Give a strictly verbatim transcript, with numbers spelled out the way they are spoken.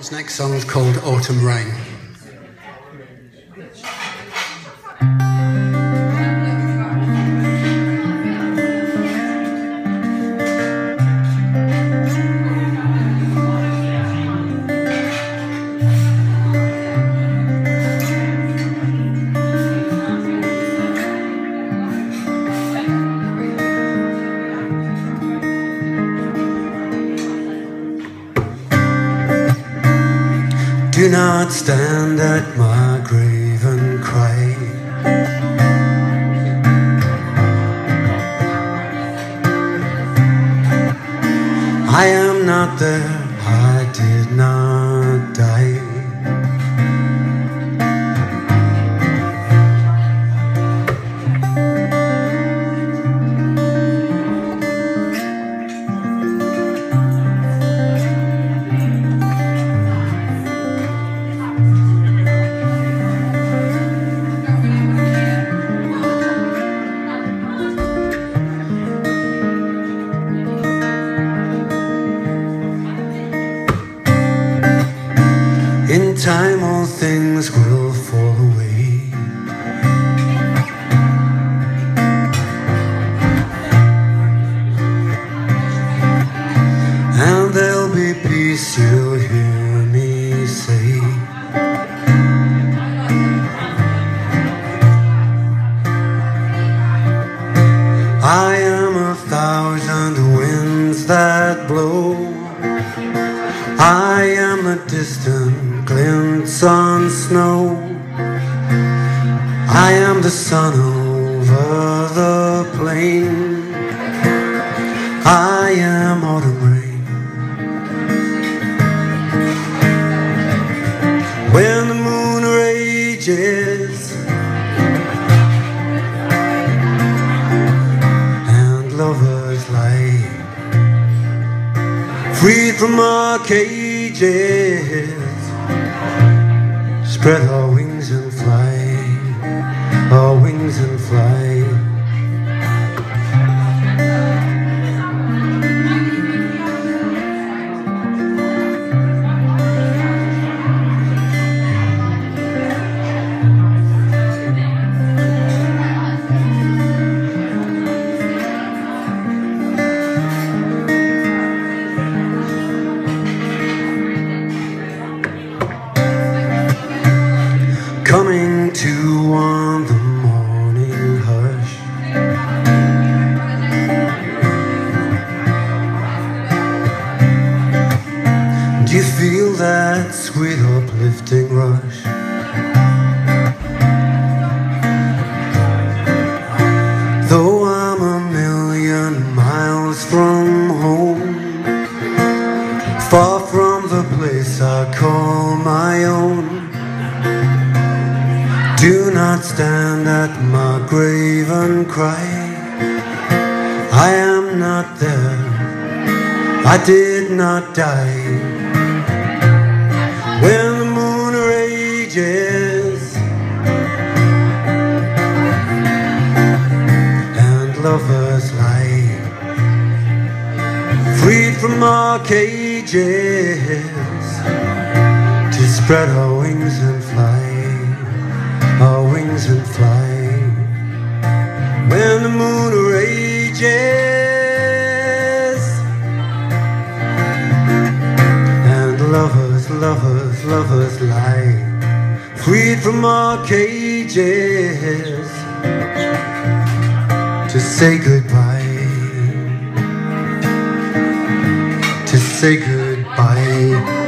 This next song is called Autumn Rain. Do not stand at my grave and cry. I am not there, I did not die. In time all things will fall away. And there'll be peace, you'll hear me say. I am a thousand winds that blow. I am the distant glints on snow. I am the sun over the plain. I am autumn rain. When the moon rages and lovers lie, freed from our cages, spread our wings and fly, our wings and fly. Coming to on the morning hush, do you feel that sweet uplifting rush? Though I'm a million miles from home, far from the place I call my own, do not stand at my grave and cry. I am not there, I did not die. When the moon rages and lovers lie, freed from our cages, to spread our wings and fly, our wings and fly. When the moon rages and lovers, lovers, lovers lie, freed from our cages, to say goodbye, to say goodbye.